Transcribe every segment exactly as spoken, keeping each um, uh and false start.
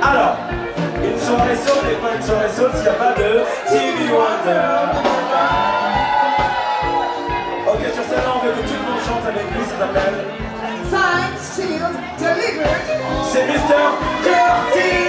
Alors, une soirée soul n'est pas une soirée soul s'il n'y a pas de Stevie Wonder. Ok, sur celle-là, on veut que tout le monde chante avec lui, ça s'appelle Signed, sealed, delivered. C'est mister Curtis.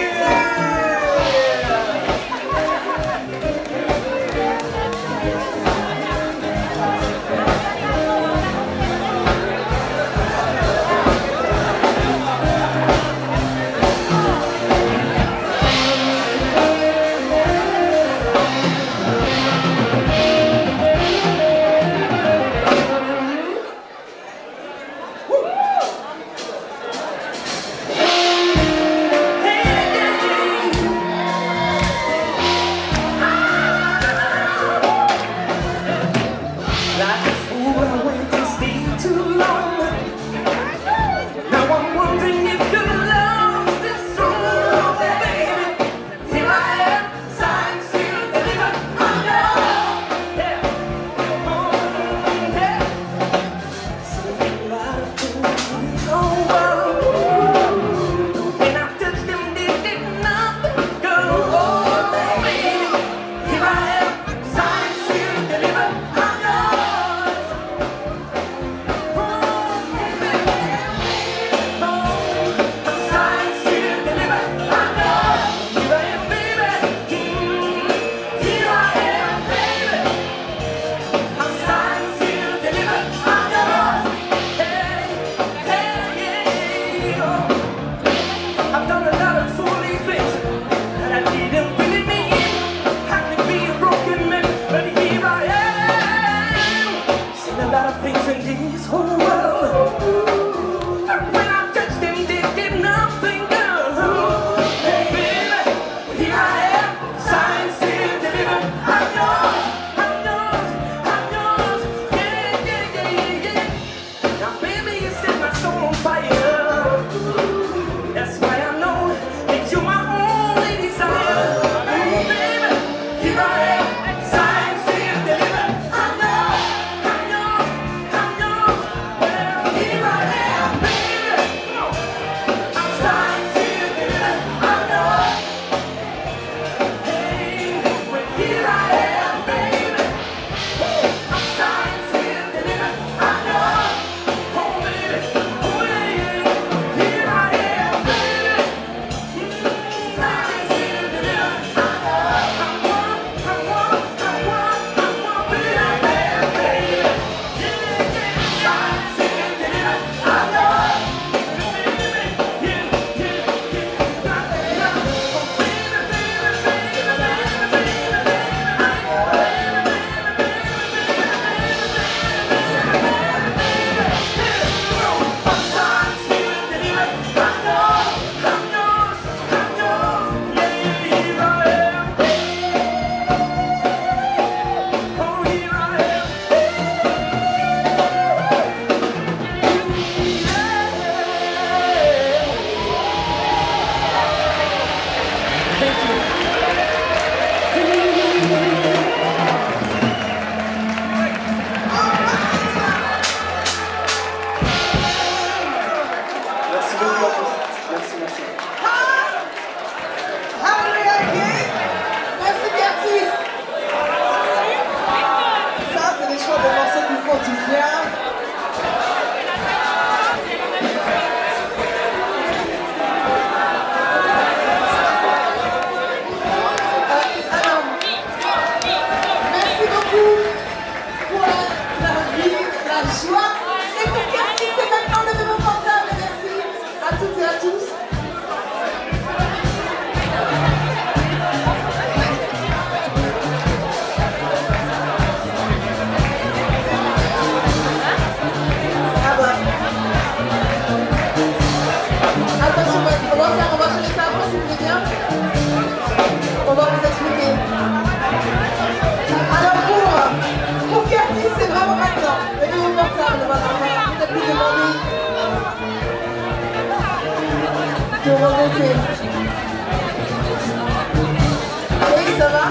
Oui, ça va?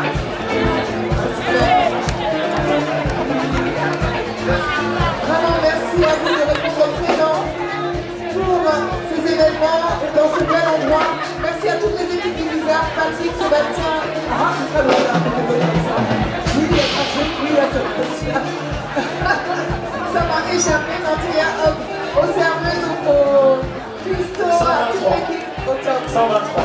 Vraiment, merci à vous de répondre présent pour ces événements dans ce bel endroit. Merci à toutes les équipes. Patrick, Sébastien. Ah, c'est très drôle, hein, oui, Patrick, oui, Sébastien. Ça m'a échappé, mais en tout cas, au serveur, au Christo, à toute l'équipe, au top. cent vingt-trois.